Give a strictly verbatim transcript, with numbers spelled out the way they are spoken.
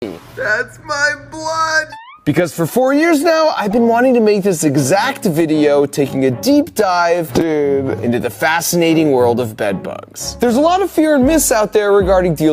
That's my blood! Because for four years now, I've been wanting to make this exact video taking a deep dive, dude, into the fascinating world of bed bugs. There's a lot of fear and myths out there regarding dealing